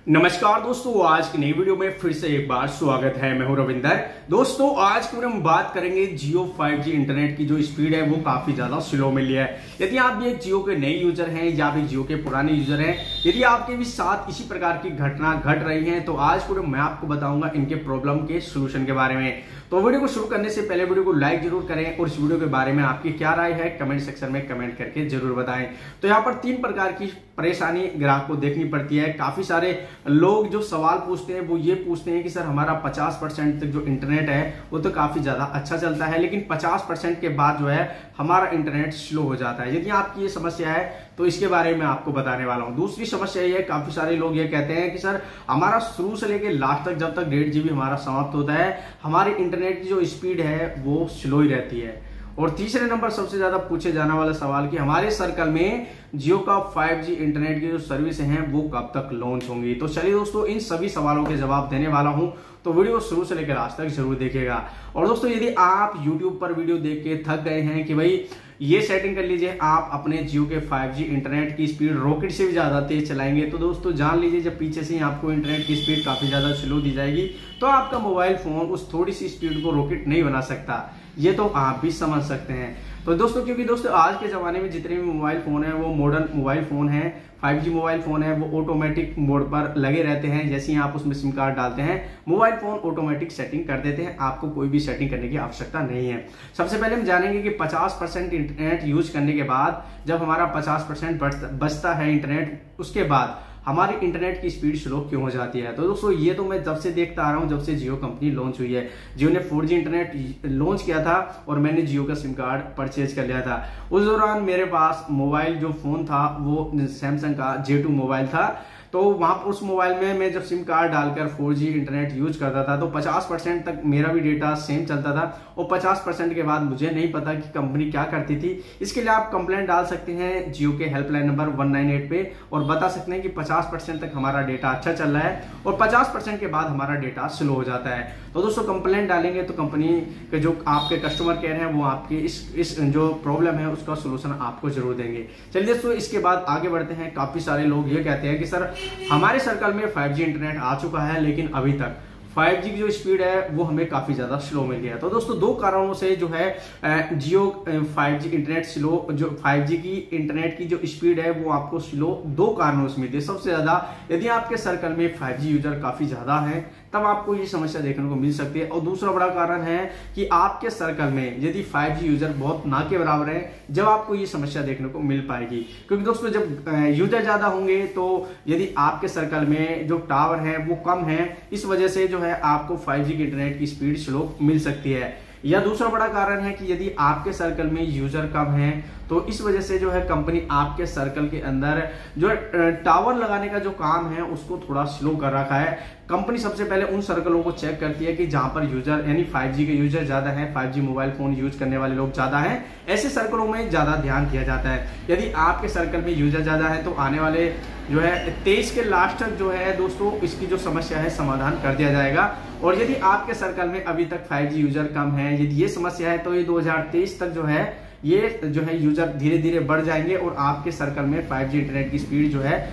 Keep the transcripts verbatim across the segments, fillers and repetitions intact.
नमस्कार दोस्तों, आज की नई वीडियो में फिर से एक बार स्वागत है। मैं हूं रविंदर। दोस्तों आज की वीडियो में बात करेंगे जियो फाइव जी इंटरनेट की जो स्पीड है वो काफी ज्यादा स्लो मिली है। यदि आप भी एक जियो के नए यूजर हैं या भी जियो के पुराने यूजर हैं, यदि आपके भी साथ इसी प्रकार की घटना घट रही है तो आज वीडियो मैं आपको बताऊंगा इनके प्रॉब्लम के सोल्यूशन के बारे में। तो वीडियो को शुरू करने से पहले वीडियो को लाइक जरूर करें और इस वीडियो के बारे में आपकी क्या राय है कमेंट सेक्शन में कमेंट करके जरूर बताएं। तो यहाँ पर तीन प्रकार की परेशानी ग्राहक को देखनी पड़ती है। काफी सारे लोग जो सवाल पूछते हैं वो ये पूछते हैं कि सर हमारा पचास परसेंट तक जो इंटरनेट है वो तो काफी ज्यादा अच्छा चलता है, लेकिन पचास परसेंट के बाद जो है हमारा इंटरनेट स्लो हो जाता है। यदि आपकी ये समस्या है तो इसके बारे में आपको बताने वाला हूं। दूसरी समस्या ये है, काफी सारे लोग ये कहते हैं कि सर हमारा शुरू से लेकर लास्ट तक जब तक डेढ़ जीबी हमारा समाप्त होता है हमारे इंटरनेट की जो स्पीड है वो स्लो ही रहती है। और तीसरे नंबर सबसे ज्यादा पूछे जाने वाला सवाल कि हमारे सर्कल में जियो का फाइव जी इंटरनेट की जो सर्विस हैं वो कब तक लॉन्च होंगी। तो चलिए दोस्तों इन सभी सवालों के जवाब देने वाला हूं, तो वीडियो शुरू से लेकर लास्ट तक जरूर देखिएगा। और दोस्तों यदि आप यूट्यूब पर वीडियो देख के थक गए हैं कि भाई ये सेटिंग कर लीजिए आप अपने जियो के फाइव जी इंटरनेट की स्पीड रॉकेट से भी ज्यादा तेज चलाएंगे, तो दोस्तों जान लीजिए जब पीछे से ही आपको इंटरनेट की स्पीड काफी ज्यादा स्लो दी जाएगी तो आपका मोबाइल फोन उस थोड़ी सी स्पीड को रॉकेट नहीं बना सकता। ये तो आप भी समझ सकते हैं। तो दोस्तों क्योंकि दोस्तों आज के जमाने में जितने भी मोबाइल फोन है वो मॉडर्न मोबाइल फोन है, फाइव जी मोबाइल फोन है, वो ऑटोमेटिक मोड पर लगे रहते हैं। जैसे ही आप उसमें सिम कार्ड डालते हैं मोबाइल फोन ऑटोमेटिक सेटिंग कर देते हैं, आपको कोई भी सेटिंग करने की आवश्यकता नहीं है। सबसे पहले हम जानेंगे कि पचास परसेंट इंटरनेट यूज करने के बाद जब हमारा पचास परसेंट बचता है इंटरनेट, उसके बाद हमारी इंटरनेट की स्पीड स्लो क्यों हो जाती है। तो दोस्तों ये तो मैं जब से देखता आ रहा हूं, जब से जियो कंपनी लॉन्च हुई है। जियो ने फोर जी इंटरनेट लॉन्च किया था और मैंने जियो का सिम कार्ड परचेज कर लिया था। उस दौरान मेरे पास मोबाइल जो फोन था वो सैमसंग का जे टू मोबाइल था। तो वहां पर उस मोबाइल में मैं जब सिम कार्ड डालकर फोर जी इंटरनेट यूज करता था तो पचास परसेंट तक मेरा भी डेटा सेम चलता था और पचास परसेंट के बाद मुझे नहीं पता कि कंपनी क्या करती थी। इसके लिए आप कंप्लेंट डाल सकते हैं जियो के helpline number one nine eight पे और बता सकते हैं कि पचास परसेंट तक हमारा डेटा अच्छा चल रहा है और पचास परसेंट के बाद हमारा डेटा स्लो हो जाता है। तो दोस्तों कंप्लेंट डालेंगे तो कंपनी के जो आपके कस्टमर केयर हैं वो आपकी इस इस जो प्रॉब्लम है उसका सोल्यूशन आपको जरूर देंगे। चलिए दोस्तों इसके बाद आगे बढ़ते हैं। काफी सारे लोग ये कहते हैं कि सर हमारे सर्कल में फाइव जी इंटरनेट आ चुका है लेकिन अभी तक फाइव जी की जो स्पीड है वो हमें काफी ज्यादा स्लो मिल गया है। तो दोस्तों दो कारणों से जो है Jio five G internet slow, जो फाइव जी की इंटरनेट की जो स्पीड है वो आपको स्लो दो कारणों से मिलती है। सबसे ज्यादा यदि आपके सर्कल में फाइव जी यूजर काफी ज्यादा है तब आपको ये समस्या देखने को मिल सकती है। और दूसरा बड़ा कारण है कि आपके सर्कल में यदि फाइव जी यूजर बहुत ना के बराबर है जब आपको ये समस्या देखने को मिल पाएगी। क्योंकि दोस्तों जब यूजर ज्यादा होंगे तो यदि आपके सर्कल में जो टावर है वो कम है, इस वजह से जो है आपको फाइव जी की इंटरनेट की स्पीड स्लो मिल सकती है। या दूसरा बड़ा कारण है कि यदि आपके सर्कल में यूजर कम है तो इस वजह से जो है कंपनी आपके सर्कल के अंदर जो टावर लगाने का जो काम है उसको थोड़ा स्लो कर रखा है। कंपनी सबसे पहले उन सर्कलों को चेक करती है कि जहां पर यूजर यानी फाइव जी के यूजर ज्यादा है, five G mobile phone use करने वाले लोग ज्यादा हैं, ऐसे सर्कलों में ज्यादा ध्यान दिया जाता है। यदि आपके सर्कल में यूजर ज्यादा है तो आने वाले जो है तेईस के लास्ट तक जो है दोस्तों इसकी जो समस्या है समाधान कर दिया जाएगा। और यदि आपके सर्कल में अभी तक फाइव जी यूजर कम है, यदि ये समस्या है तो ये दो हजार तेईस तक जो है ये जो है यूजर धीरे धीरे बढ़ जाएंगे और आपके सर्कल में फाइव जी इंटरनेट की स्पीड जो है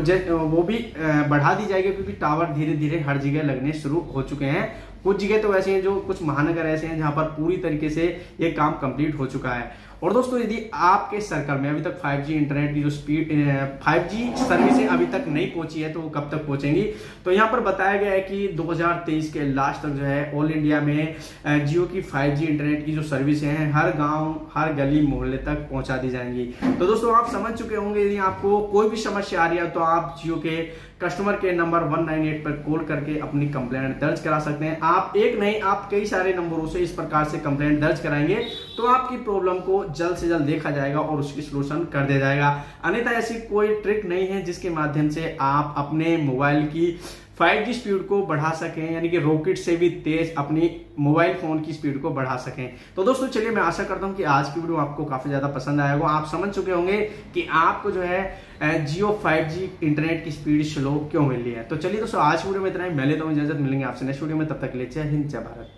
वो भी बढ़ा दी जाएगी, क्योंकि टावर धीरे धीरे हर जगह लगने शुरू हो चुके हैं। कुछ जगह तो ऐसे हैं, जो कुछ महानगर ऐसे हैं जहां पर पूरी तरीके से ये काम कंप्लीट हो चुका है। और दोस्तों यदि आपके सर्कल में अभी तक फाइव जी इंटरनेट की जो स्पीड फाइव जी सर्विसें अभी तक नहीं पहुंची है तो वो कब तक पहुंचेंगी, तो यहाँ पर बताया गया है कि दो हजार तेईस के लास्ट तक जो है ऑल इंडिया में जियो की फाइव जी इंटरनेट की जो सर्विसें हैं हर गांव हर गली मोहल्ले तक पहुंचा दी जाएंगी। तो दोस्तों आप समझ चुके होंगे, यदि आपको कोई भी समस्या आ रही है तो आप जियो के customer care number one nine eight पर कॉल करके अपनी कंप्लेंट दर्ज करा सकते हैं। आप एक नहीं आप कई सारे नंबरों से इस प्रकार से कंप्लेंट दर्ज कराएंगे तो आपकी प्रॉब्लम को जल्द से जल्द देखा जाएगा और उसकी सोल्यूशन कर दिया जाएगा। अन्यथा ऐसी कोई ट्रिक नहीं है जिसके माध्यम से आप अपने मोबाइल की फाइव जी स्पीड को बढ़ा सकें, यानी कि रॉकेट से भी तेज अपनी मोबाइल फोन की स्पीड को बढ़ा सकें। तो दोस्तों चलिए मैं आशा करता हूं कि आज की वीडियो आपको काफी ज्यादा पसंद आया होगा। आप समझ चुके होंगे कि आपको जो है जियो फाइव जी इंटरनेट की स्पीड स्लो क्यों मिल रही है। तो चलिए दोस्तों आज वीडियो में इतना ही, मैं लेता हूं इजाजत, मिलेंगे आपसे नेक्स्ट वीडियो में, तब तक के लिए जय हिंद जय भारत।